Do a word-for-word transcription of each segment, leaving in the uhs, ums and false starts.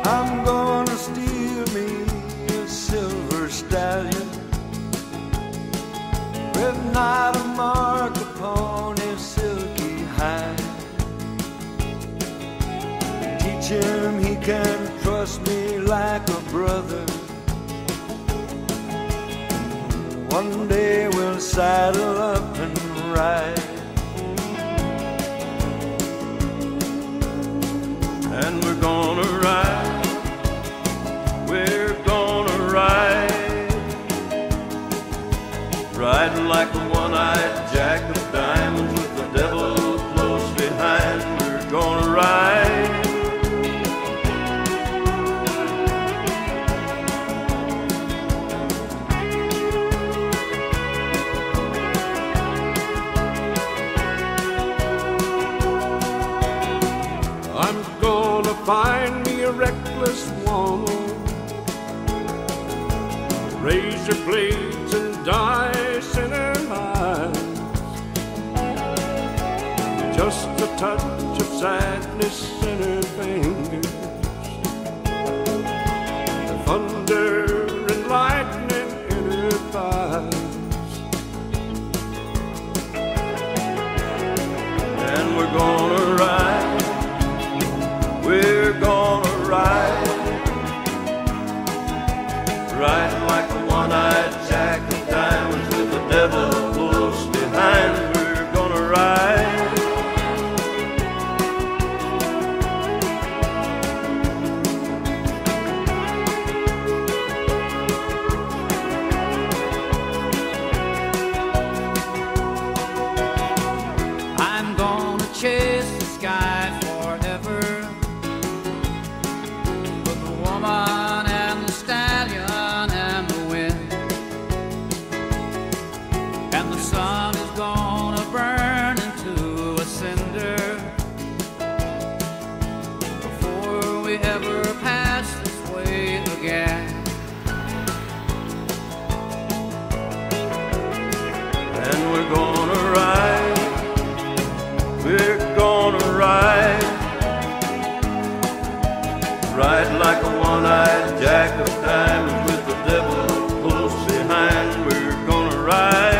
I'm gonna steal me a silver stallion with not a mark upon his silky hide. Teach him he can trust me like a brother. One day we'll saddle up and ride. And we're gonna ride, we're gonna ride, riding like a one-eyed jack of diamonds with the devil close behind. We're gonna ride. I'm gonna find me a reckless woman, razor blades and dice in her eyes, just a touch of sadness in her fingers, thunder and lightning in her thighs. And we're gonna ride, we're gonna ride, riding like a one-eyed jack of diamonds with the devil close behind. We're gonna ride. I'm gonna chase the sky forever with the woman and the stallion and the wind. And the sun is gonna burn into a cinder before we ever pass this way again. And we're gonna ride, we're gonna ride, ride like a one-eyed jack of diamonds with the devil close behind. We're gonna ride.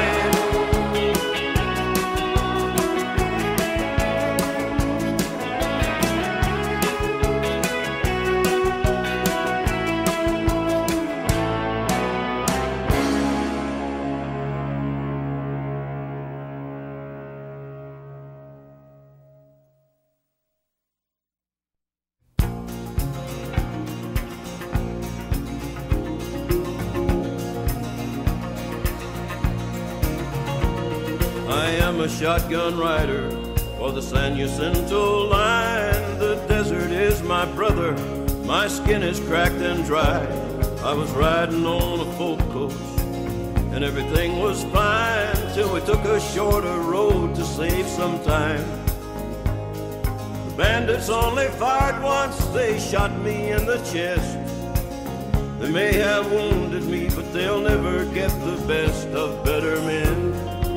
I am a shotgun rider for the San Jacinto line. The desert is my brother, my skin is cracked and dry. I was riding on a folk coach and everything was fine till we took a shorter road to save some time. The bandits only fired once, they shot me in the chest. They may have wounded me, but they'll never get the best of better men.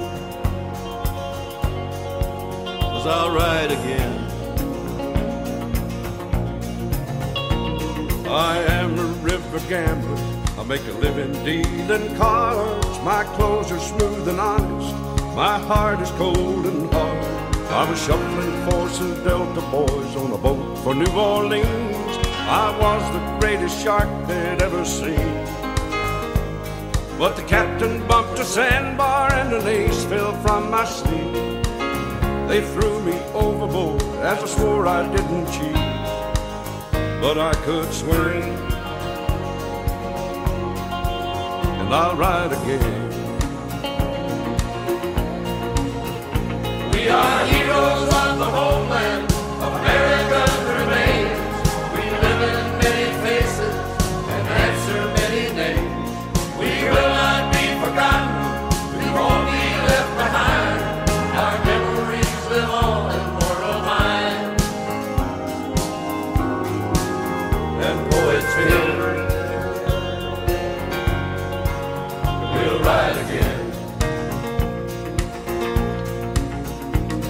'Cause I'll ride again. I am a river gambler, I make a living dealing cards. My clothes are smooth and honest, my heart is cold and hard. I was shuffling for some Delta boys on a boat for New Orleans. I was the greatest shark they'd ever seen. But the captain bumped a sandbar and an ace fell from my sleeve. They threw me overboard as I swore I didn't cheat. But I could swim, and I'll ride again. We are heroes of the homeland, of America's remains. We live in many faces and answer many names. We will not be forgotten, we won't be left behind. Our memories live on in mortal mind. And poets feel we'll ride again.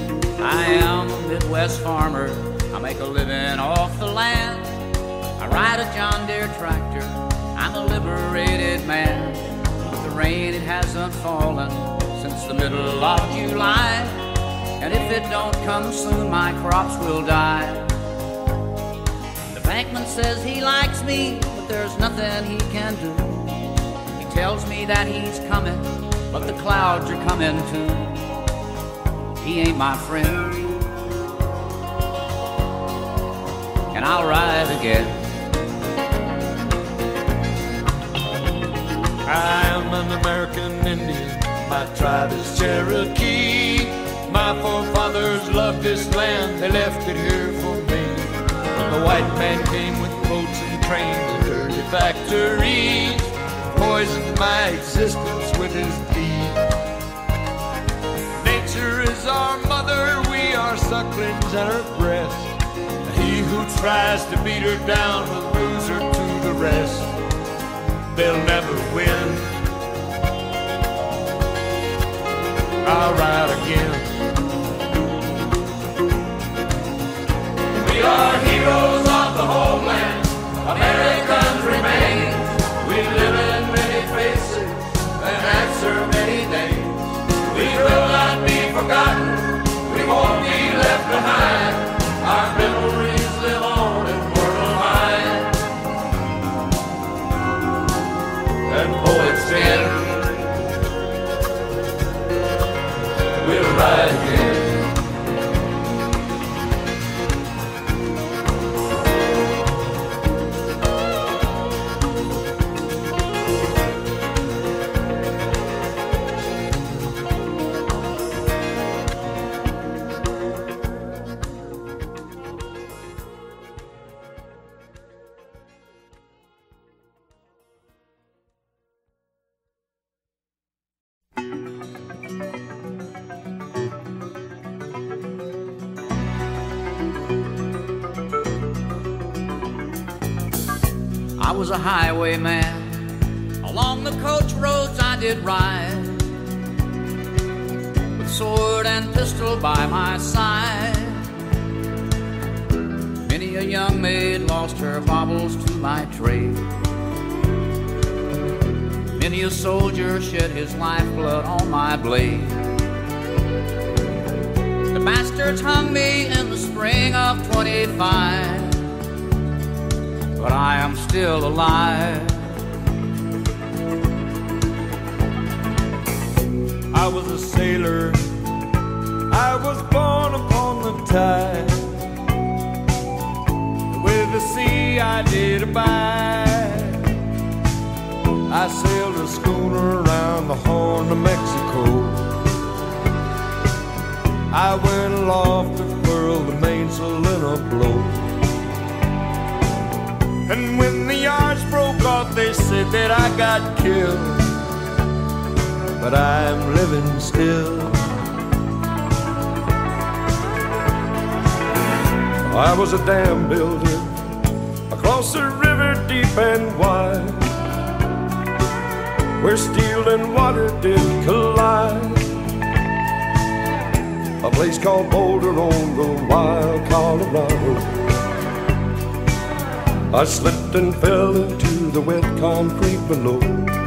I am a Midwest farmer, I make a living off the land. I ride John Deere tractor, I'm a liberated man. The rain, it hasn't fallen since the middle of July, and if it don't come soon, my crops will die. The bankman says he likes me, but there's nothing he can do. He tells me that he's coming, but the clouds are coming too. He ain't my friend, and I'll ride again. I am an American Indian, my tribe is Cherokee. My forefathers loved this land, they left it here for me. When the white man came with boats and trains and dirty factories, poisoned my existence with his deed. Nature is our mother, we are sucklings at her breast. He who tries to beat her down will lose her to the rest. They'll never win. I'll ride again. We are heroes of the homeland, Americans remain. We live in many faces and answer many names. We will not be forgotten, we won't be left behind. Our memories live on in mortal mind. And poets sing, we'll ride again. I was a highwayman, along the coach roads I did ride, with sword and pistol by my side. Many a young maid lost her baubles to my trade. Many a soldier shed his lifeblood on my blade. The bastards hung me in the spring of twenty-five, but I am still alive. I was a sailor, I was born upon the tide. With the sea I did abide. I sailed a schooner around the Horn of Mexico. I went aloft to furl the mainsail in a blow. And when the yards broke off, they said that I got killed. But I'm living still. I was a dam builder across a river deep and wide, where steel and water did collide. A place called Boulder on the wild Colorado. I slipped and fell into the wet concrete below.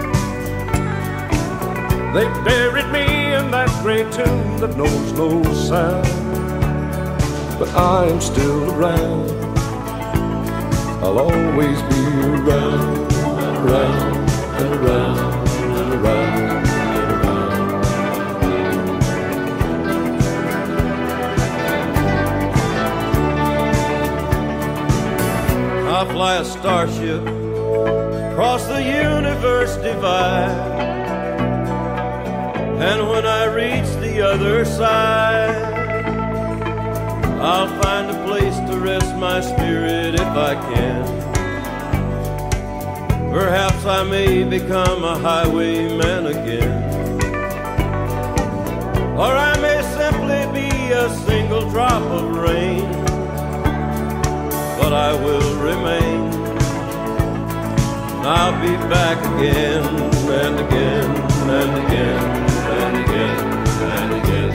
They buried me in that gray tomb that knows no sound. But I am still around. I'll always be around, around, and around, and around, and around. I'll fly a starship across the universe divide, and when I reach the other side, I'll find a place to rest my spirit if I can. Perhaps I may become a highwayman again, or I may simply be a single drop of rain, but I will remain. I'll be back again and again and again and again and again.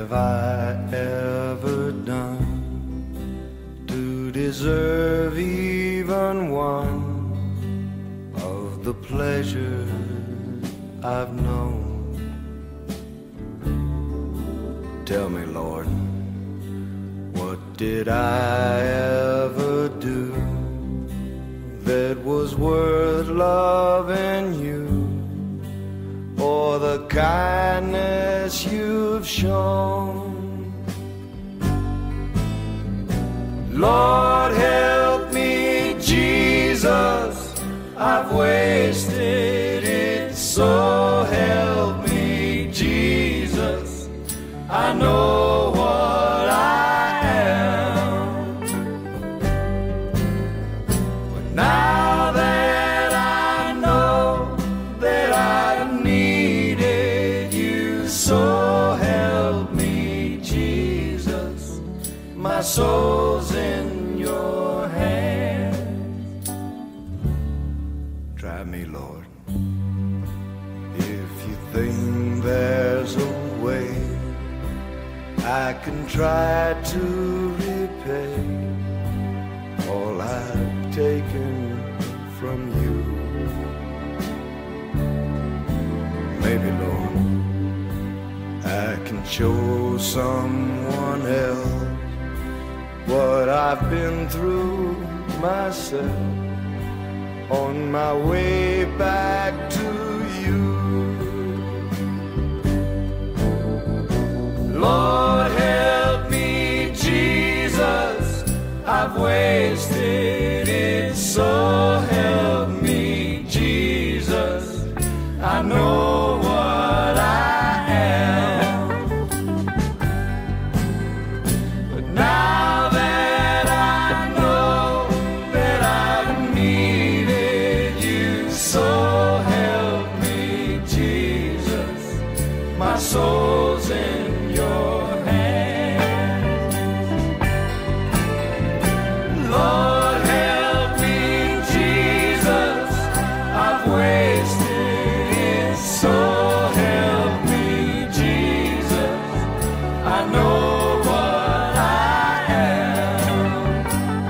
have I ever done to deserve even one of the pleasures I've known? Tell me, Lord, what did I ever do that was worth loving you, or the kindness you've shown? Lord, help me, Jesus, I've wasted it, so help me, Jesus, I know what I am. But now that I know that I needed you, so help me, Jesus, my soul's in your hands. Try me, Lord, if you think there's a way I can try to repay all I've taken from you. Maybe, Lord, I can show someone else what I've been through myself on my way back to you. Lord, help me, Jesus, I've wasted it, so help me, Jesus, I know what I am. But now that I know that I've needed you, so help me, Jesus, my soul's in your hands. Lord, help me, Jesus, I've wasted it, so help me, Jesus, I know what I am.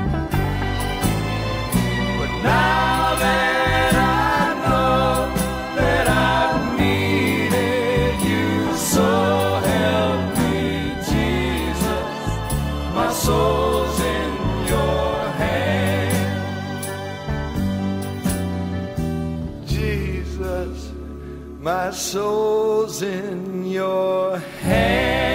But now that I know that I've needed you, so help me, Jesus, my soul's in your hands. Jesus, my soul's in your hands.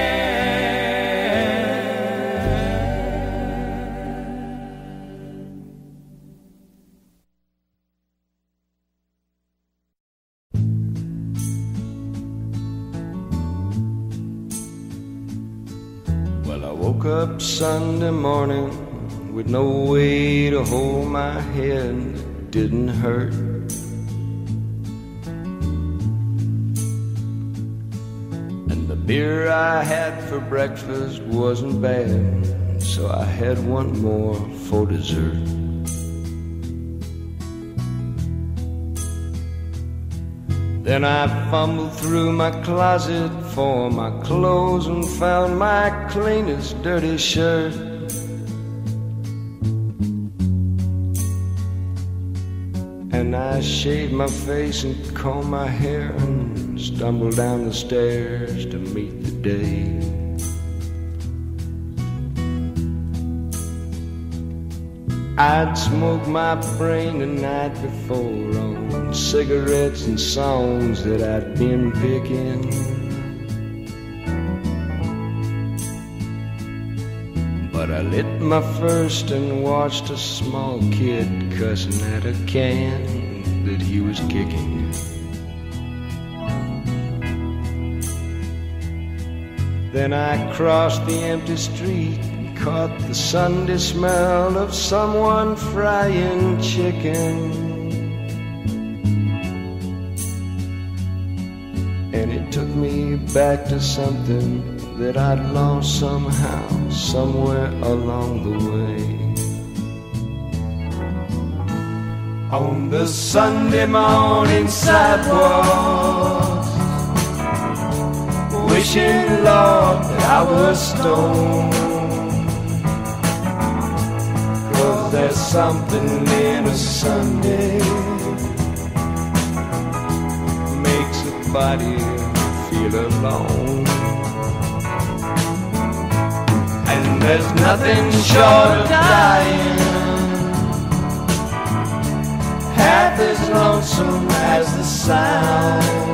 Well, I woke up Sunday morning with no way to hold my head. It didn't hurt. And the beer I had for breakfast wasn't bad, so I had one more for dessert. Then I fumbled through my closet for my clothes and found my cleanest dirty shirt. And I shaved my face and combed my hair and stumbled down the stairs to meet the day. I'd smoked my brain the night before on cigarettes and songs that I'd been picking. But I lit my first and watched a small kid cussing at a can that he was kicking. Then I crossed the empty street, caught the Sunday smell of someone frying chicken. And it took me back to something that I'd lost somehow, somewhere along the way. On the Sunday morning sidewalks, wishing, Lord, that I was stoned. 'Cause there's something in a Sunday makes a body feel alone. And there's nothing short of dying half as lonesome as the sound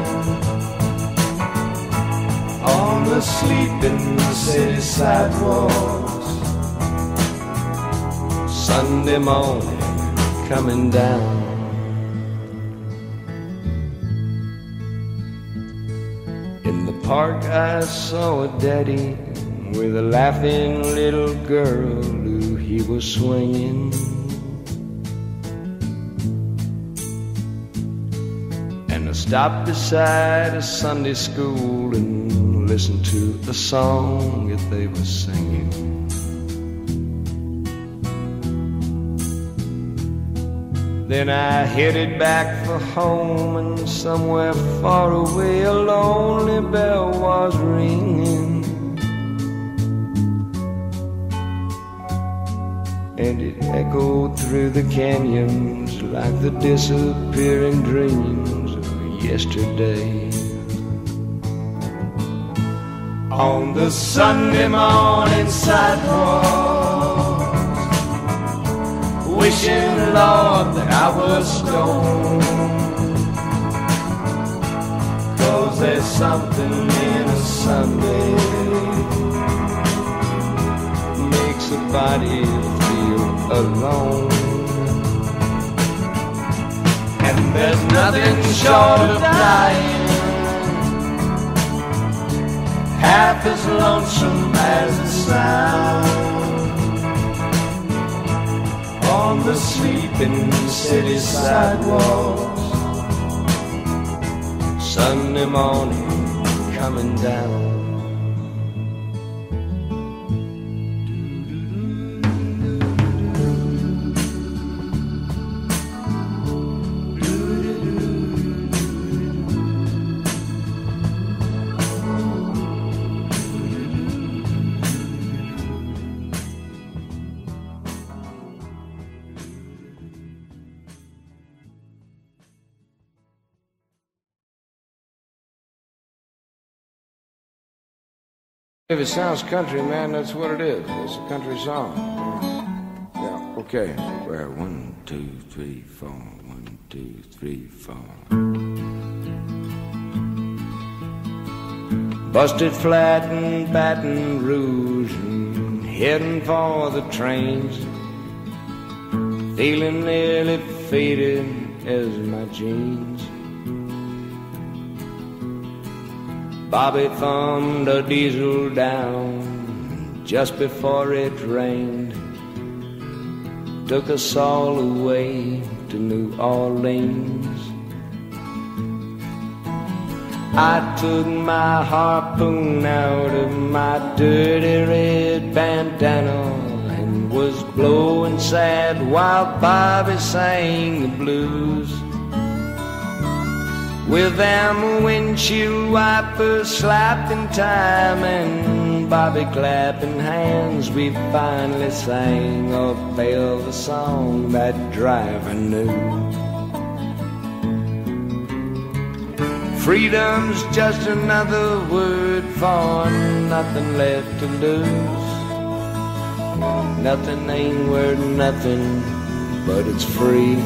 on the sleeping city sidewalks, Sunday morning coming down. In the park I saw a daddy with a laughing little girl who he was swinging. And I stopped beside a Sunday school and listened to the song that they were singing. Then I headed back for home, and somewhere far away a lonely bell was ringing. And it echoed through the canyons like the disappearing dreams of yesterday. On the Sunday morning sidewalk, wishing, Lord, that I was stoned. 'Cause there's something in a Sunday makes a body feel alone. And there's nothing short of dying half as lonesome as the sound on the sleeping city sidewalks, Sunday morning coming down. If it sounds country, man, that's what it is. It's a country song. Yeah, okay. Well, one, two, three, four. One, two, three, four. Busted flat in Baton Rouge and heading for the trains, feeling nearly faded as my jeans. Bobby thumbed a diesel down just before it rained, took us all away to New Orleans. I took my harpoon out of my dirty red bandana and was blowing sad while Bobby sang the blues. With them windshield wipers slapping time and Bobby clapping hands, we finally sang a velvet song that driver knew. Freedom's just another word for nothing left to lose. Nothing ain't worth nothing, but it's free.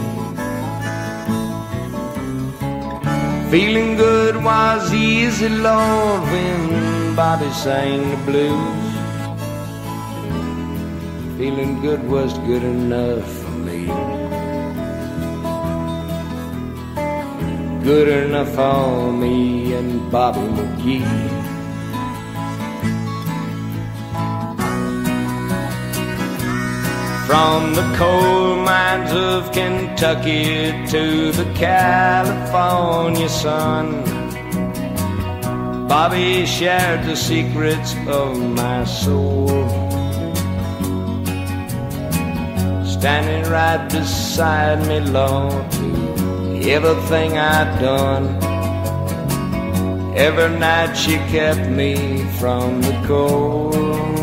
Feeling good was easy, Lord, when Bobby sang the blues. Feeling good was good enough for me. Good enough for me and Bobby McGee. From the coal mines of Kentucky to the California sun, Bobby shared the secrets of my soul. Standing right beside me, Lord, through everything I'd done. Every night she kept me from the cold.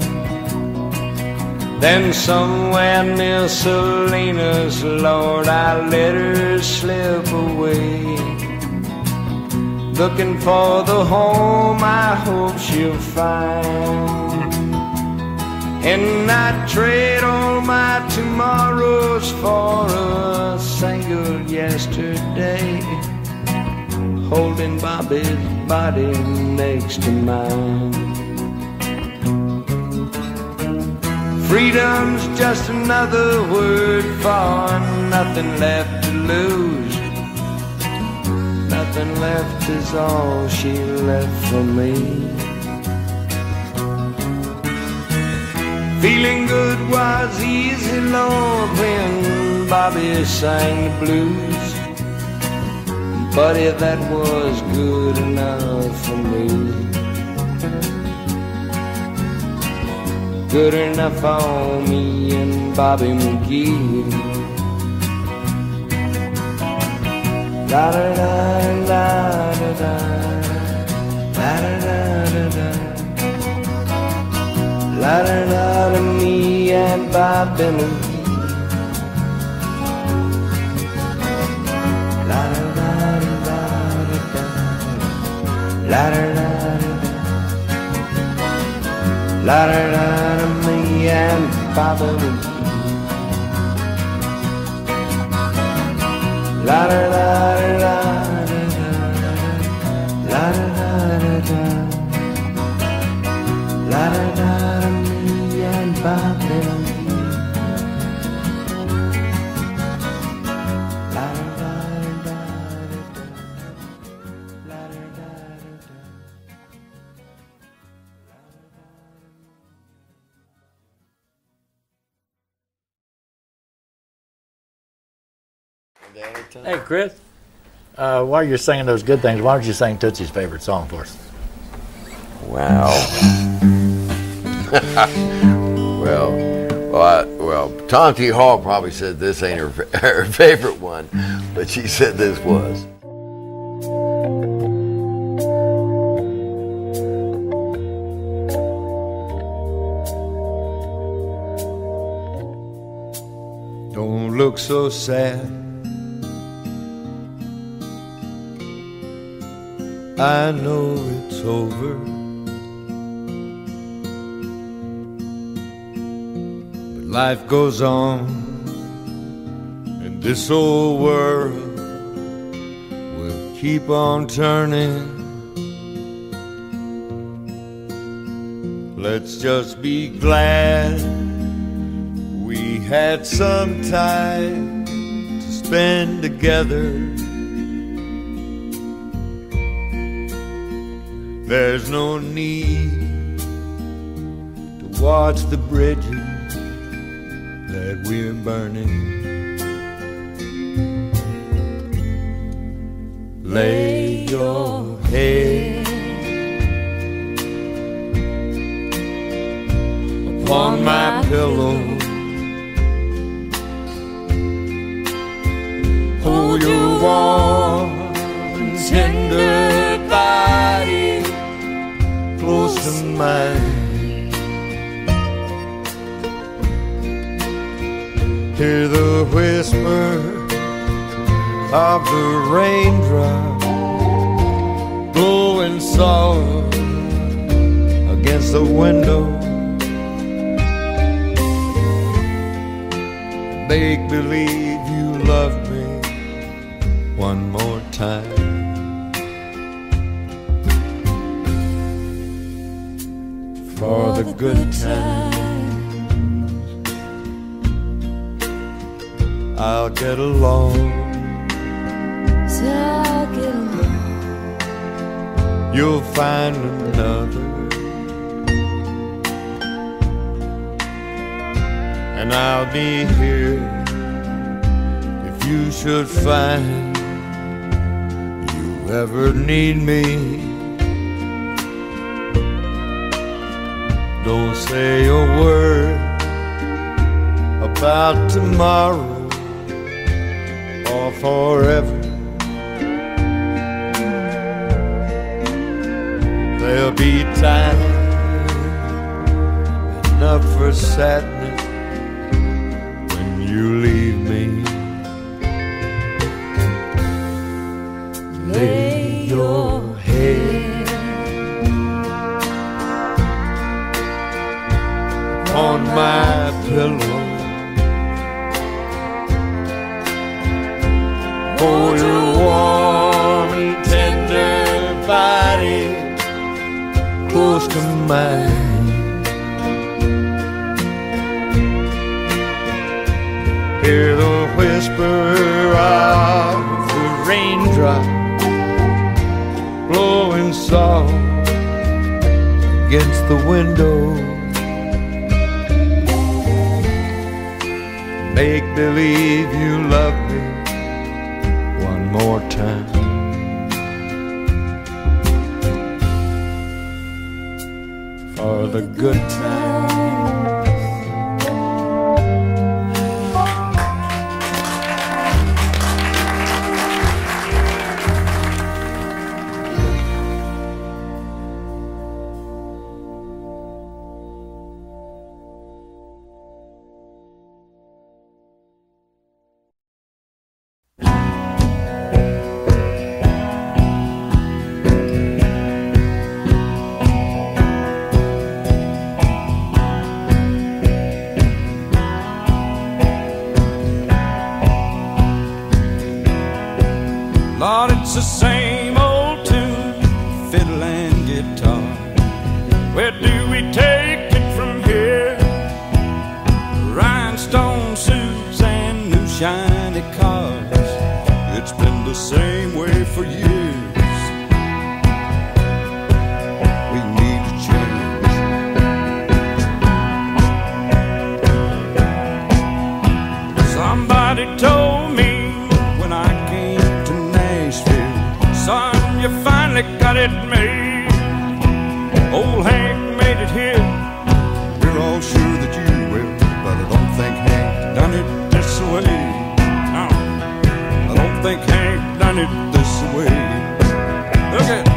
Then somewhere near Salinas, Lord, I let her slip away, looking for the home I hope she'll find. And I'd trade all my tomorrows for a single yesterday, holding Bobby's body next to mine. Freedom's just another word for nothing left to lose. Nothing left is all she left for me. Feeling good was easy, Lord, when Bobby sang the blues. Buddy, that was good enough for me. Good enough for me and Bobby McGee. La da da da da da, la da da da da, la da da da, me and Bobby McGee. La da da da da da, la da da da, la da da da, me and Bobby McGee. La da da da da da, la da da da, la da da da, me and Bobby McGee. La da da da da, la da da da. Hey, Chris, uh, while you're singing those good things, why don't you sing Tootsie's favorite song for us? Wow. well, well, I, well, Tom T. Hall probably said this ain't her, her favorite one, but she said this was. Don't look so sad, I know it's over, but life goes on, and this old world will keep on turning. Let's just be glad we had some time to spend together. There's no need to watch the bridges that we're burning. Lay your head upon my pillow, hold your warm and tender body close to mine. Hear the whisper of the raindrop blowing soft against the window. Make believe you love me one more time. For the good times, I'll get along. I'll get along. You'll find another, and I'll be here if you should find you ever need me. Don't say a word about tomorrow or forever. There'll be time enough for sadness when you leave me. Lay your head on my pillow. Hold your warm and tender body close to mine. Hear the whisper of the raindrop blowing soft against the window. Make believe you love me one more time. For the good times. Lord, it's the same old tune, fiddle and guitar. Where do we take it from here? Rhinestone suits and new shiny cars. It's been the same way for years. We need a change. Somebody told me when I came to Nashville, son, you finally got it made. Old Hank made it here. We're all sure that you will, but I don't think Hank done it this way. No, I don't think Hank done it this way. Look at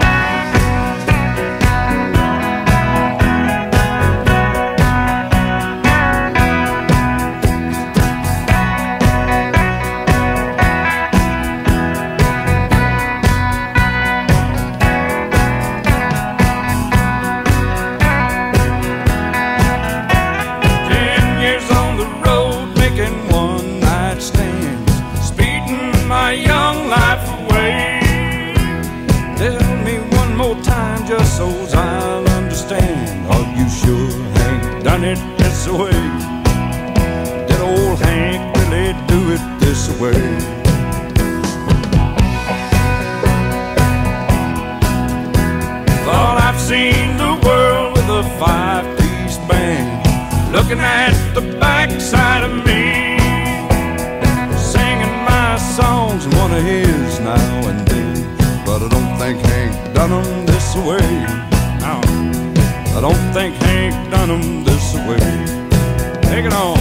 just so I'll understand. Are you sure Hank done it this way? Did old Hank really do it this way? Thought I've seen the world with a five-piece band, looking at the backside of me, singing my songs and one of his now and then. But I don't think Hank done them this way. No, I don't think Hank done them this way. Take it on.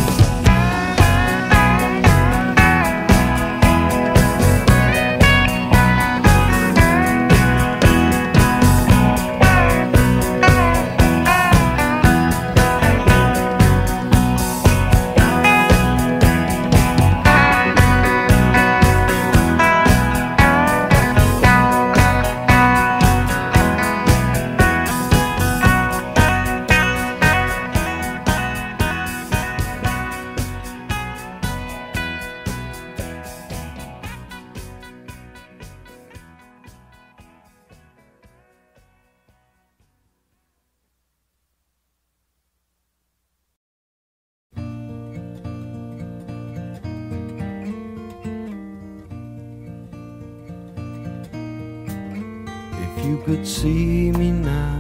If you could see me now,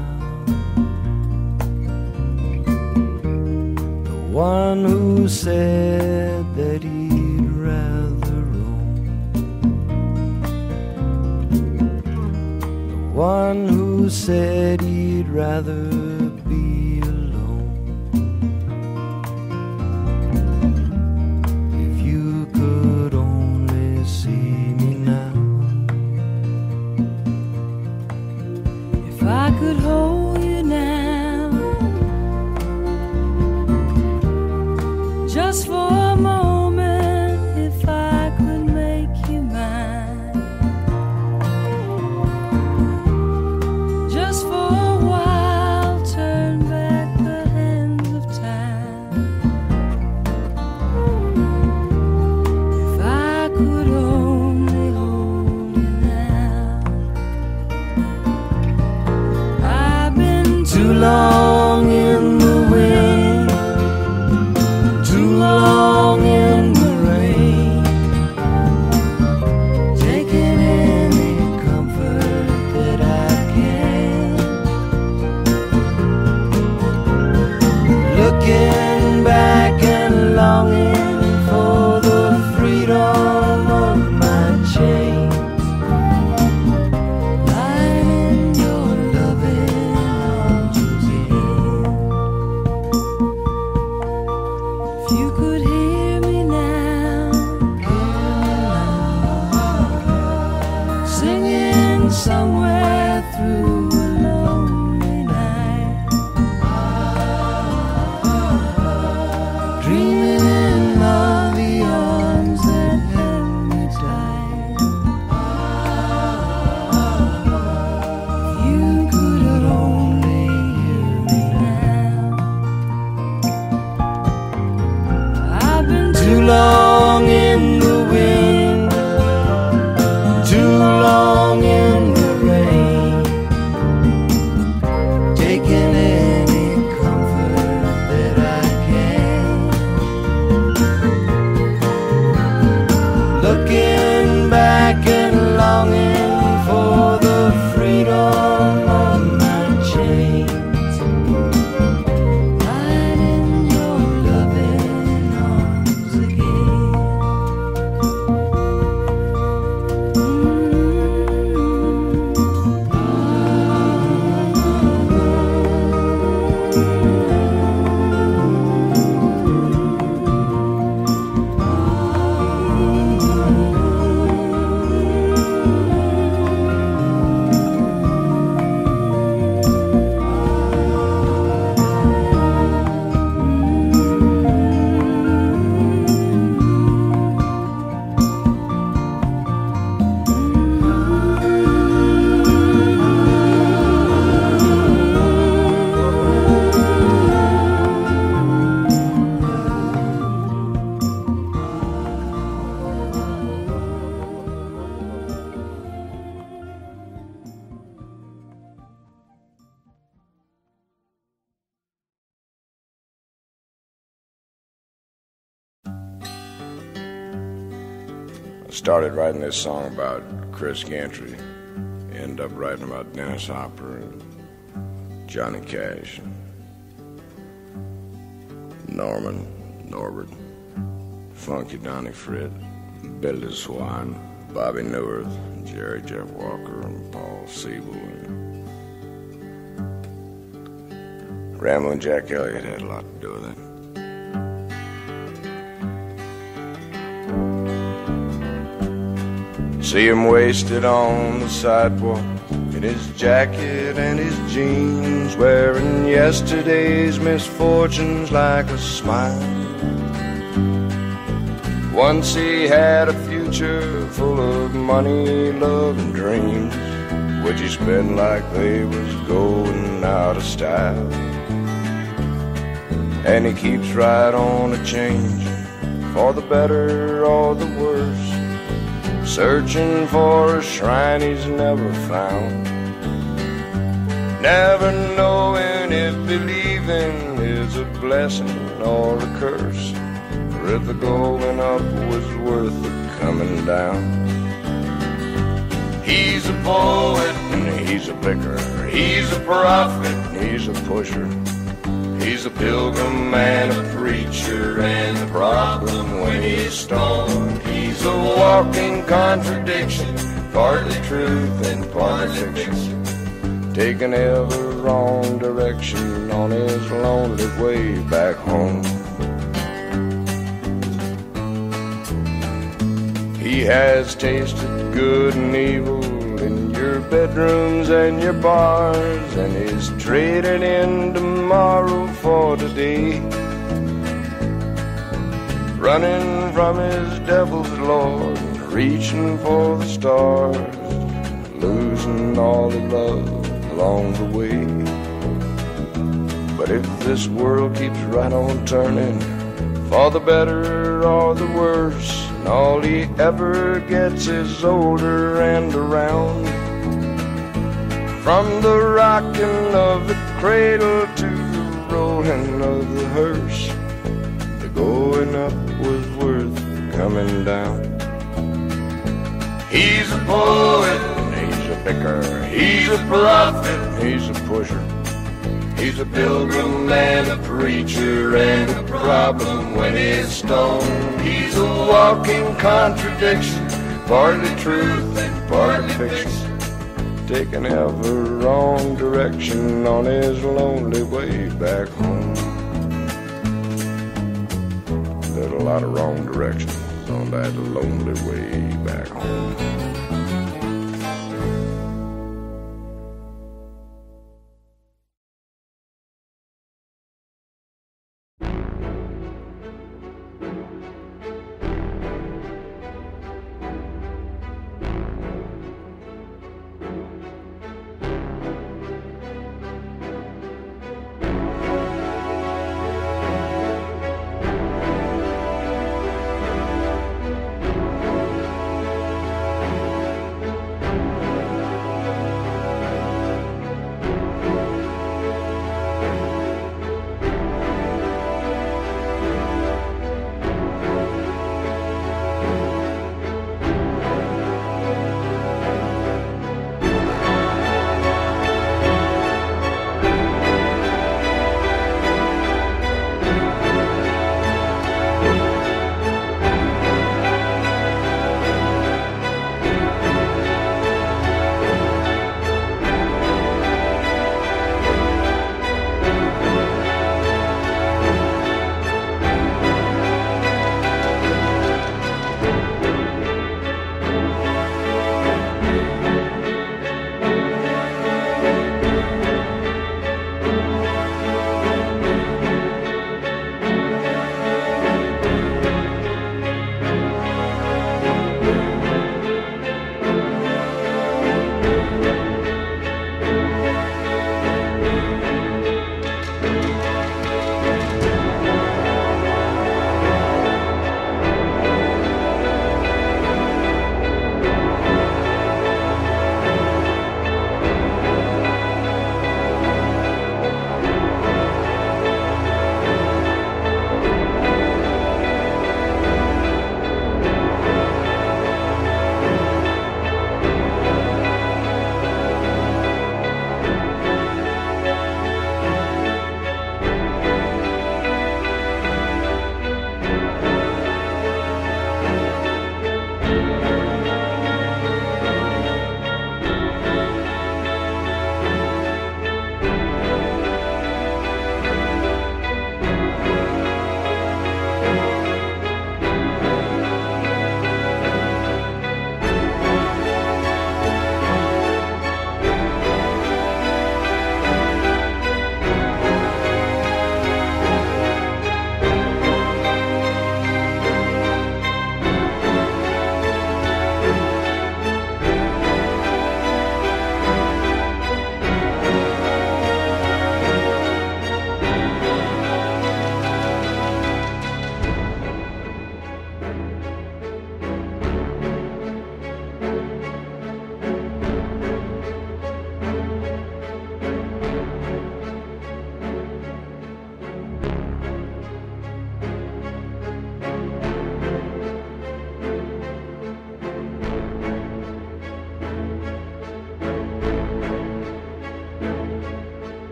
the one who said that he'd rather roam, the one who said he'd rather be alone. If you could only see me now, if I could Started writing this song about Chris Gantry. Ended up writing about Dennis Hopper and Johnny Cash, and Norman, Norbert, Funky Donnie Fritz, Billy Swan, Bobby Newirth, Jerry Jeff Walker, and Paul Siebel. And Ramblin' Jack Elliott had a lot to do with it. See him wasted on the sidewalk in his jacket and his jeans, wearing yesterday's misfortunes like a smile. Once he had a future full of money, love, and dreams, which he spent like they was going out of style. And he keeps right on a change, for the better or the worse, searching for a shrine he's never found, never knowing if believing is a blessing or a curse, or if the going up was worth the coming down. He's a poet and he's a picker, he's a prophet and he's a pusher, he's a pilgrim and a preacher, and the problem when he's stoned, he's a walking contradiction, partly truth and partly fiction, taking ever wrong direction on his lonely way back home. He has tasted good and evil in your bedrooms and your bars, and is trading in tomorrow for today, running from his devil's lord, reaching for the stars, losing all he loved along the way. But if this world keeps right on turning, for the better or the worse, and all he ever gets is older and around, from the rocking of the cradle to the rolling of the hearse, the going up was worth coming down. He's a poet, he's a picker, he's a prophet, he's a pusher, he's a pilgrim and a preacher, and a problem when he's stoned, he's a walking contradiction, partly truth and partly fiction, taking ever wrong direction on his lonely way back home. There's a lot of wrong directions on that lonely way back home.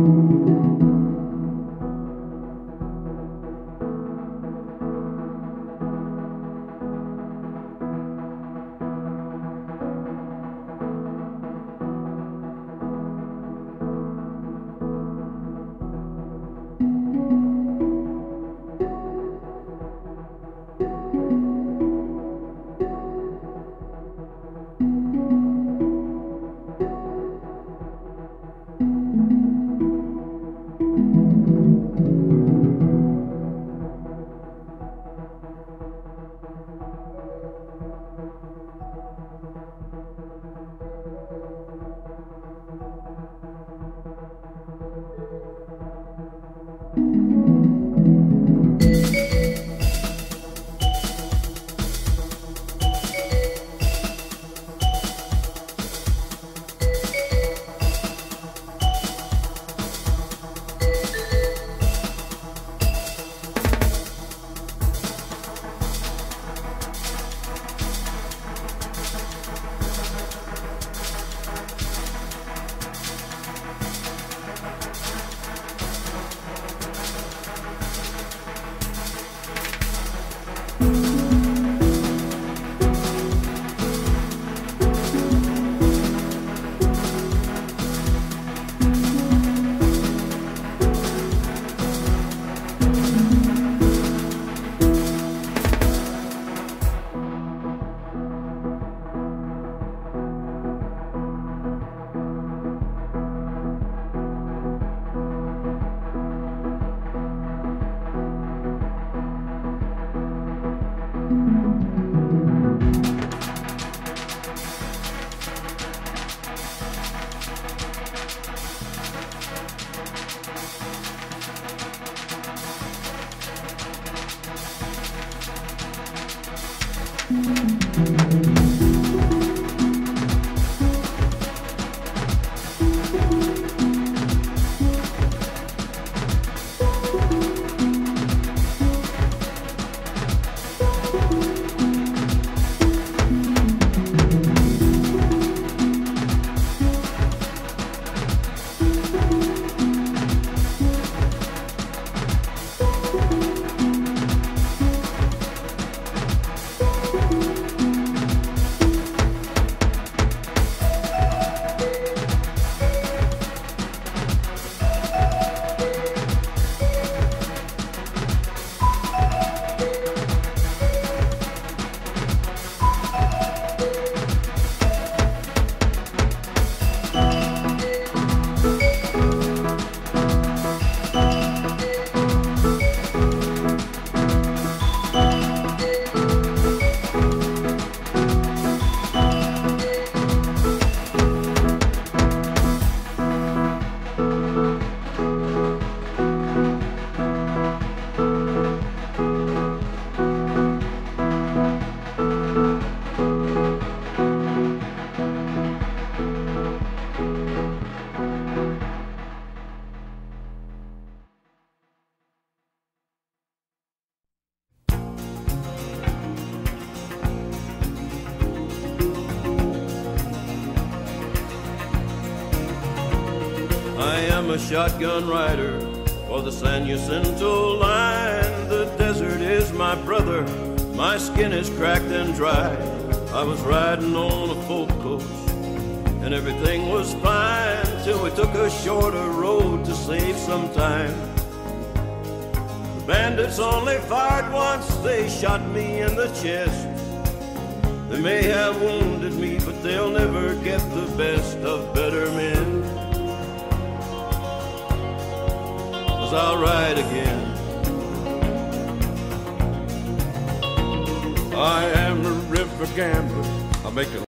I'm a shotgun rider for the San Jacinto line. The desert is my brother, my skin is cracked and dry. I was riding on a folk coach and everything was fine till we took a shorter road to save some time. The bandits only fired once, they shot me in the chest. They may have wounded me, but they'll never get the best of better men. 'Cause I'll ride again. I am a river gambler, I make a